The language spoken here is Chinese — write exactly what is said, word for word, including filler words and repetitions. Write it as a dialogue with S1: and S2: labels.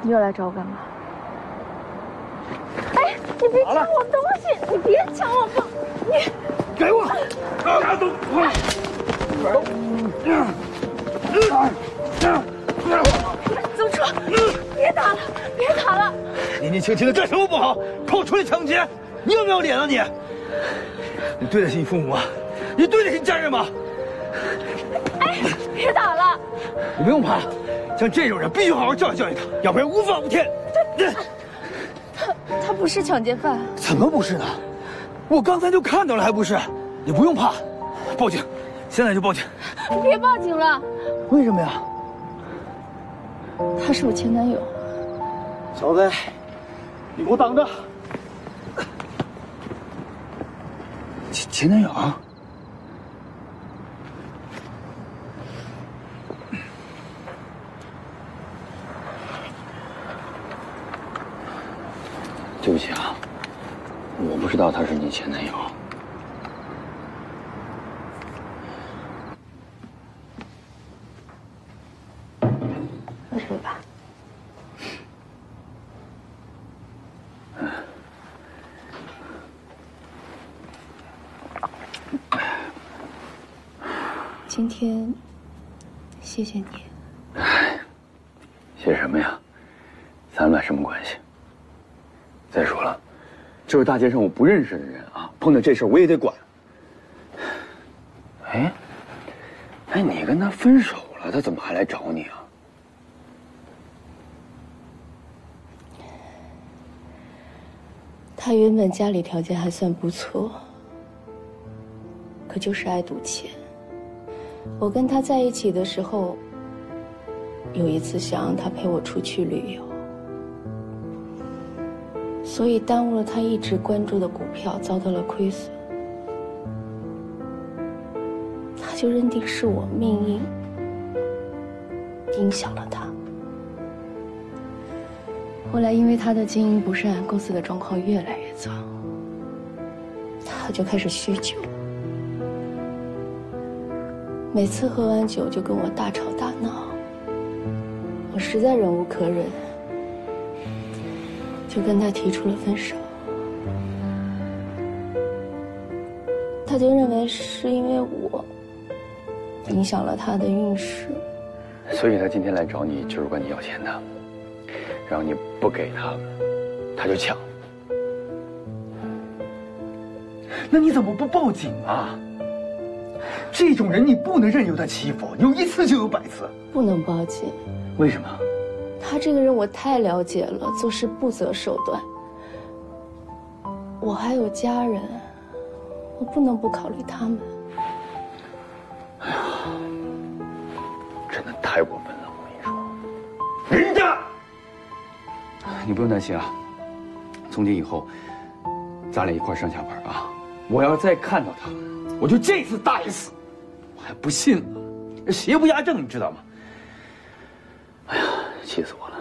S1: 你又来找我干嘛？哎，你别抢我东西！你别抢我包！你
S2: 给我！拿走！
S1: 走车！别打了，别打了！
S2: 年纪轻轻的干什么不好？跑出来抢劫！你有没有脸啊你？你对得起你父母吗？你对得起你家人吗？
S1: 哎，别打了！
S2: 你不用怕，像这种人必须好好教育教育他，要不然无法无天。
S1: 他他不是抢劫犯。
S2: 怎么不是呢？我刚才就看到了，还不是？你不用怕，报警，现在就报警。
S1: 别报警了。
S2: 为什么呀？
S1: 他是我前男友。
S2: 小子，你给我挡着！前前男友？对不起啊，我不知道他是你前男友。
S1: 喝水吧。今天，谢谢你。
S2: 哎，谢什么呀？咱俩什么关系？再说了，就是大街上我不认识的人啊，碰到这事儿我也得管。哎，哎，你跟他分手了，他怎么还来找你啊？
S1: 他原本家里条件还算不错，可就是爱赌钱。我跟他在一起的时候，有一次想让他陪我出去旅游，所以耽误了他一直关注的股票，遭到了亏损。他就认定是我命运影响了他。后来因为他的经营不善，公司的状况越来越糟，他就开始酗酒。每次喝完酒就跟我大吵大闹，我实在忍无可忍，就跟他提出了分手。他就认为是因为我影响了他的运势，
S2: 所以他今天来找你就是管你要钱的，然后你不给他，他就抢。那你怎么不报警啊？这种人你不能任由他欺负，有一次就有百次。
S1: 不能报警。
S2: 为什么？
S1: 他这个人我太了解了，做事不择手段。我还有家人，我不能不考虑他们。
S2: 哎呀，真的太过分了，我跟你说。人家，你不用担心啊，从今以后，咱俩一块上下班啊。我要是再看到他，我就这次打一次。我还不信呢，邪不压正，你知道吗？哎呀，气死我了！